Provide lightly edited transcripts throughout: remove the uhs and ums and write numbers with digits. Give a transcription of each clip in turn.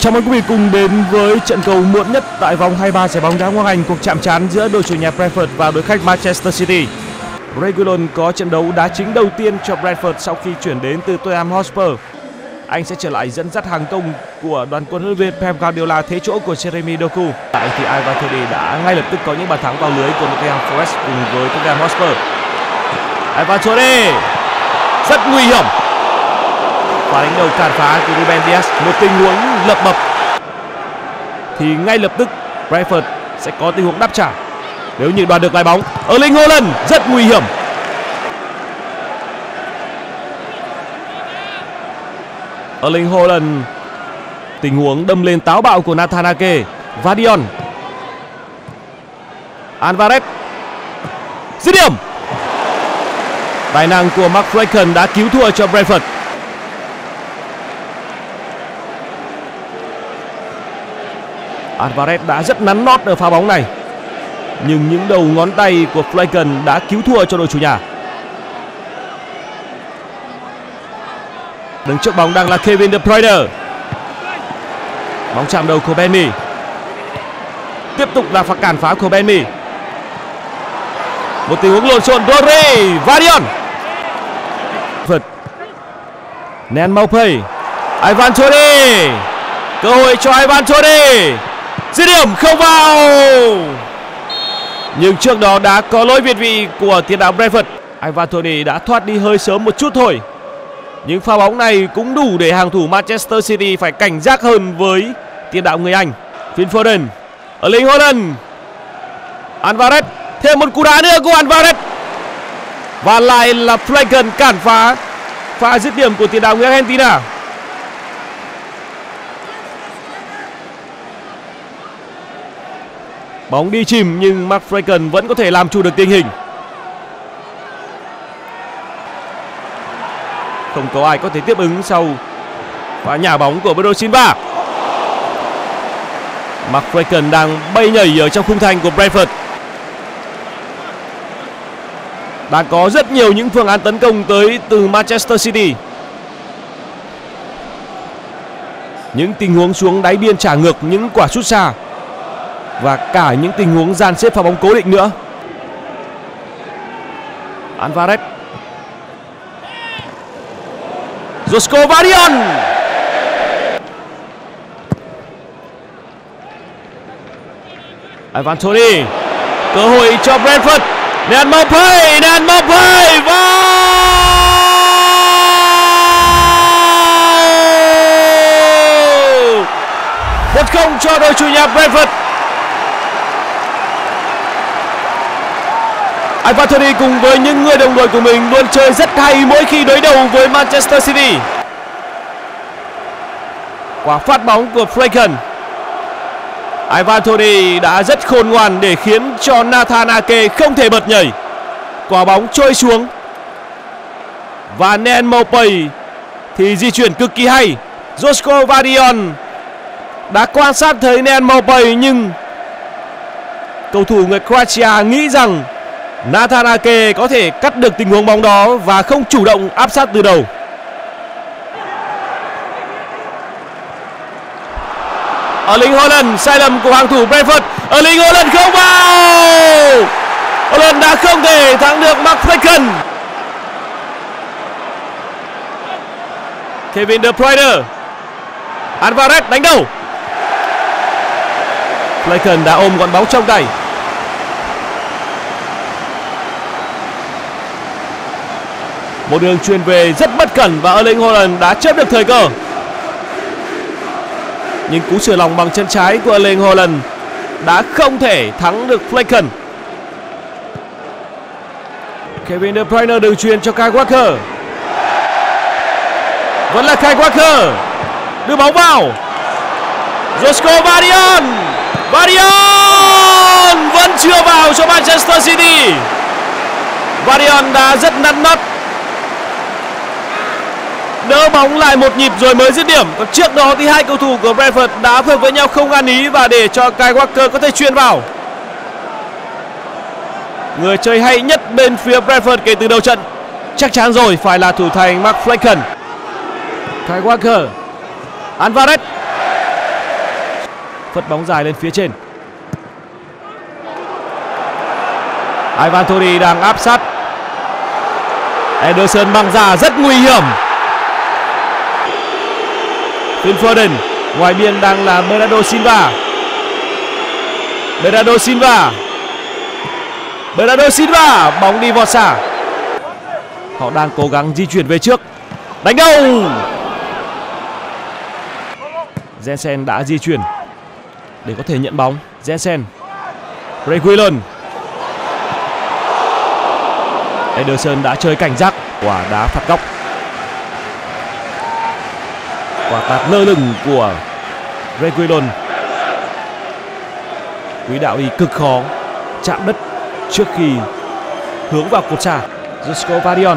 Chào mừng quý vị cùng đến với trận cầu muộn nhất tại vòng 23 giải bóng đá Ngoại hạng Anh, cuộc chạm trán giữa đội chủ nhà Brentford và đội khách Manchester City. Reguilon có trận đấu đá chính đầu tiên cho Brentford sau khi chuyển đến từ Tottenham Hotspur. Anh sẽ trở lại dẫn dắt hàng công của đoàn quân huấn luyện viên Pep Guardiola thế chỗ của Jeremy Doku. Tại thì Ivan Toney đã ngay lập tức có những bàn thắng vào lưới của Nottingham Forest cùng với Tottenham Hotspur. Ivan Toney rất nguy hiểm. Và đánh đầu cản phá của Ruben Dias, một tình huống lập bập thì ngay lập tức Brentford sẽ có tình huống đáp trả nếu như đoạt được lái bóng. Erling Haaland rất nguy hiểm. Erling Haaland, tình huống đâm lên táo bạo của Nathan Ake. Vardiol, Alvarez, dứt điểm. Tài năng của Mark Flekken đã cứu thua cho Brentford. Alvarez đã rất nắn nót ở pha bóng này, nhưng những đầu ngón tay của Flekken đã cứu thua cho đội chủ nhà. Đứng trước bóng đang là Kevin De Bruyne. Bóng chạm đầu của Ben Mee. Tiếp tục là pha cản phá của Ben Mee. Một tình huống lộn xộn. Rodri, Vardiol, Nen Maupay, Ivan Toney, cơ hội cho Ivan Toney, dứt điểm không vào. Nhưng trước đó đã có lỗi việt vị của tiền đạo Brentford. Ivan Toney đã thoát đi hơi sớm một chút thôi, nhưng pha bóng này cũng đủ để hàng thủ Manchester City phải cảnh giác hơn với tiền đạo người Anh. Phil Foden, Erling Haaland, Alvarez, thêm một cú đá nữa của Alvarez và lại là Flekken cản phá pha dứt điểm của tiền đạo người Argentina. Bóng đi chìm nhưng Mark Flekken vẫn có thể làm chủ được tình hình. Không có ai có thể tiếp ứng sau pha nhả bóng của Bernardo Silva. Mark Flekken đang bay nhảy ở trong khung thành của Brentford. Đang có rất nhiều những phương án tấn công tới từ Manchester City. Những tình huống xuống đáy biên trả ngược, những quả sút xa và cả những tình huống dàn xếp pha bóng cố định nữa. Alvarez, Josko Vardiol, Ivan Toney, cơ hội cho Brentford. Nen Maupay, và 1-0 cho đội chủ nhà Brentford. Ivan Toney cùng với những người đồng đội của mình luôn chơi rất hay mỗi khi đối đầu với Manchester City. Quả phát bóng của Flekken. Ivan Toney đã rất khôn ngoan để khiến cho Nathan Ake không thể bật nhảy. Quả bóng trôi xuống và Nen Maupay thì di chuyển cực kỳ hay. Josko Vardiol đã quan sát thấy Nen Maupay, nhưng cầu thủ người Croatia nghĩ rằng Nathan Ake có thể cắt được tình huống bóng đó và không chủ động áp sát từ đầu. Erling Haaland, sai lầm của hàng thủ Brentford. Erling Haaland không vào. Haaland đã không thể thắng được Mark Flekken. Kevin De Bruyne, Alvarez đánh đầu. Flekken đã ôm gọn bóng trong tay. Một đường chuyền về rất bất cẩn và Erling Haaland đã chớp được thời cơ. Nhưng cú sửa lòng bằng chân trái của Erling Haaland đã không thể thắng được Flekken. Kevin De Bruyne đường chuyền cho Kyle Walker. Vẫn là Kyle Walker, đưa bóng vào. Josko Vardiol, vẫn chưa vào cho Manchester City. Vardiol đã rất nắn nót, đỡ bóng lại một nhịp rồi mới dứt điểm. Còn trước đó thì hai cầu thủ của Brentford đã phối hợp với nhau không ăn ý và để cho Kyle Walker có thể chuyền vào. Người chơi hay nhất bên phía Brentford kể từ đầu trận chắc chắn rồi phải là thủ thành Mark Flekken. Kyle Walker, Alvarez, phất bóng dài lên phía trên. Ivan Toney đang áp sát. Ederson băng ra rất nguy hiểm. Phil Foden, ngoài biên đang là Bernardo Silva. Bernardo Silva, bóng đi vọt xa. Họ đang cố gắng di chuyển về trước. Đánh đầu. Jensen đã di chuyển để có thể nhận bóng. Jensen, Reguilon. Ederson đã chơi cảnh giác. Quả đá phạt góc. Quả tạt lơ lửng của Reguilon. Quỹ đạo đi cực khó, chạm đất trước khi hướng vào cột xa. Josko Vardiol.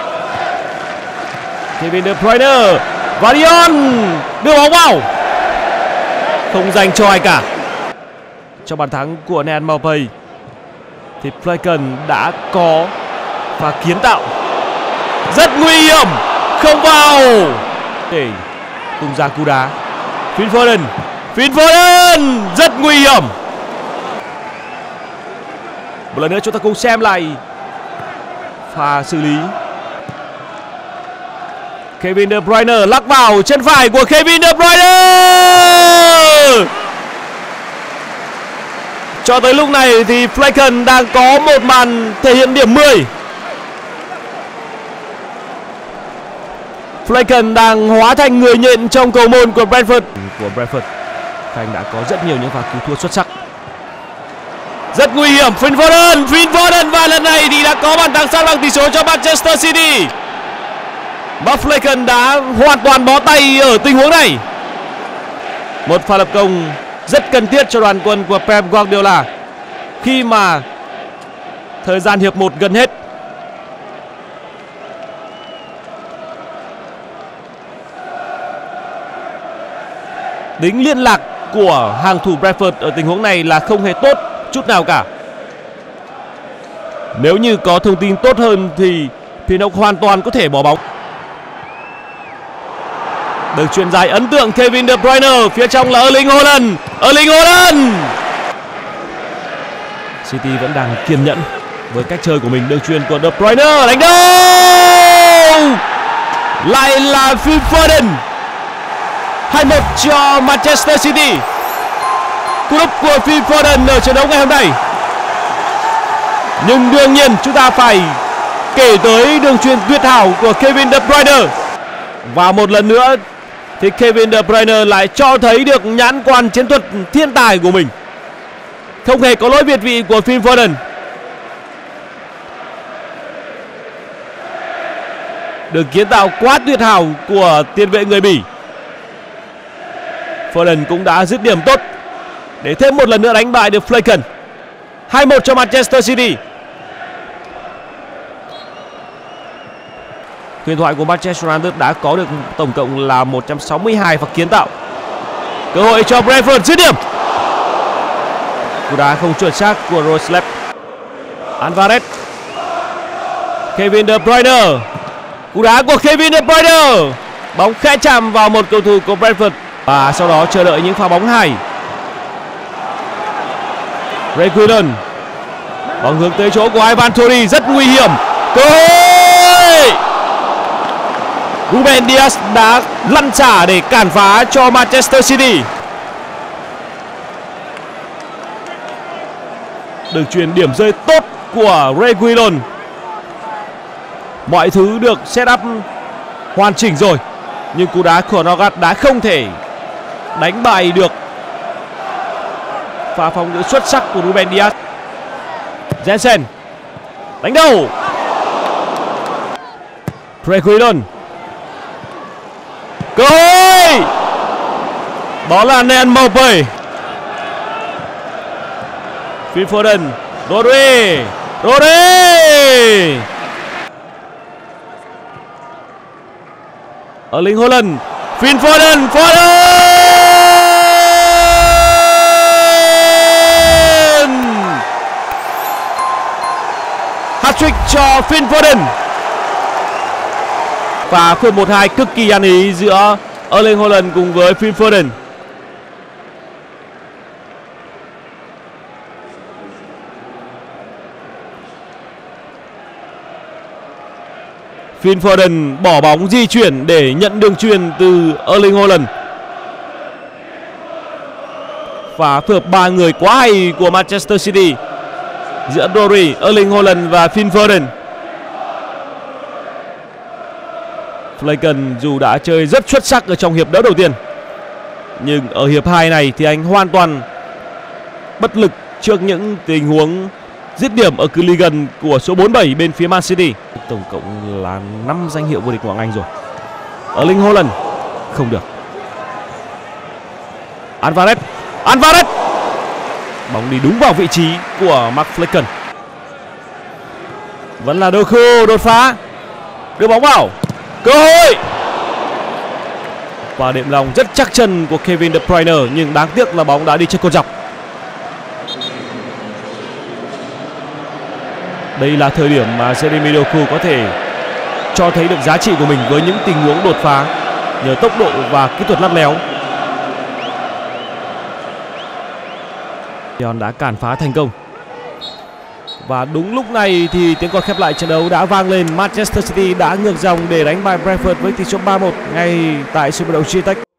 Kevin De Bruyne. Vardiol đưa bóng vào, không dành cho ai cả. Trong bàn thắng của Nean Maupay thì Flecken đã có và kiến tạo rất nguy hiểm, không vào để tung ra cú đá. Phil Foden rất nguy hiểm. Một lần nữa chúng ta cùng xem lại pha xử lý. Kevin De Bruyne lắc vào, chân phải của Kevin De Bruyne. Cho tới lúc này thì Flecken đang có một màn thể hiện điểm 10. Flecken đang hóa thành người nhện trong cầu môn của Brentford. Khanh đã có rất nhiều những pha cứu thua xuất sắc. Rất nguy hiểm. Phil Foden và lần này thì đã có bàn thắng san bằng tỷ số cho Manchester City. Và Flecken đã hoàn toàn bó tay ở tình huống này. Một pha lập công rất cần thiết cho đoàn quân của Pep Guardiola khi mà thời gian hiệp 1 gần hết. Tính liên lạc của hàng thủ Brentford ở tình huống này là không hề tốt chút nào cả. Nếu như có thông tin tốt hơn thì Pinnock hoàn toàn có thể bỏ bóng. Được chuyền dài ấn tượng Kevin De Bruyne, phía trong là Erling Haaland. City vẫn đang kiên nhẫn với cách chơi của mình. Đường chuyền của De Bruyne, đánh đầu. Lại là Phil Foden. 2-1 cho Manchester City. Cú đúp của Phil Foden ở trận đấu ngày hôm nay. Nhưng đương nhiên chúng ta phải kể tới đường chuyền tuyệt hảo của Kevin De Bruyne. Và một lần nữa thì Kevin De Bruyne lại cho thấy được nhãn quan chiến thuật thiên tài của mình. Không hề có lỗi việt vị của Phil Foden. Được kiến tạo quá tuyệt hảo của tiền vệ người Bỉ. Foden cũng đã dứt điểm tốt để thêm một lần nữa đánh bại được Flecken. 2-1 cho Manchester City. Huyền thoại của Manchester United đã có được tổng cộng là 162 pha kiến tạo. Cơ hội cho Brentford dứt điểm. Cú đá không chuẩn xác của Roslep. Alvarez. Kevin De Bruyne. Cú đá của Kevin De Bruyne. Bóng khẽ chạm vào một cầu thủ của Brentford. Và sau đó chờ đợi những pha bóng hay. Reguilon. Bóng hướng tới chỗ của Ivan Toney, rất nguy hiểm. Cơ hội. Ruben Dias đã lăn xả để cản phá cho Manchester City. Đường chuyền điểm rơi tốt của Reguilon. Mọi thứ được set up hoàn chỉnh rồi, nhưng cú đá của Nogat đã không thể đánh bại được pha phòng ngự xuất sắc của Ruben Dias. Jensen đánh đầu. Reguilon. Cơ hội. Đó là Nean Maupay. Phil Foden. Rodri. Erling Haaland. Phil Foden. Hat-trick cho Phil Foden. Và phút 1-2 cực kỳ ăn ý giữa Erling Haaland cùng với Phil Foden. Phil Foden bỏ bóng di chuyển để nhận đường chuyền từ Erling Haaland. Và phối hợp ba người quá hay của Manchester City giữa Rodri, Erling Haaland và Phil Foden. Flanagan dù đã chơi rất xuất sắc ở trong hiệp đấu đầu tiên, nhưng ở hiệp 2 này thì anh hoàn toàn bất lực trước những tình huống dứt điểm ở cự ly gần của số 47 bên phía Man City. Tổng cộng là 5 danh hiệu vô địch Ngoại hạng Anh rồi. Erling Haaland không được. Alvarez bóng đi đúng vào vị trí của Mark Flanagan. Vẫn là Doku đột phá, đưa bóng vào, cơ hội và đệm lòng rất chắc chân của Kevin De Bruyne, nhưng đáng tiếc là bóng đã đi trên cột dọc. Đây là thời điểm mà Jeremy Doku có thể cho thấy được giá trị của mình với những tình huống đột phá nhờ tốc độ và kỹ thuật lắt léo. Leon đã cản phá thành công. Và đúng lúc này thì tiếng còi khép lại trận đấu đã vang lên. Manchester City đã ngược dòng để đánh bại Brentford với tỷ số 3-1 ngay tại sân vận động Gtech.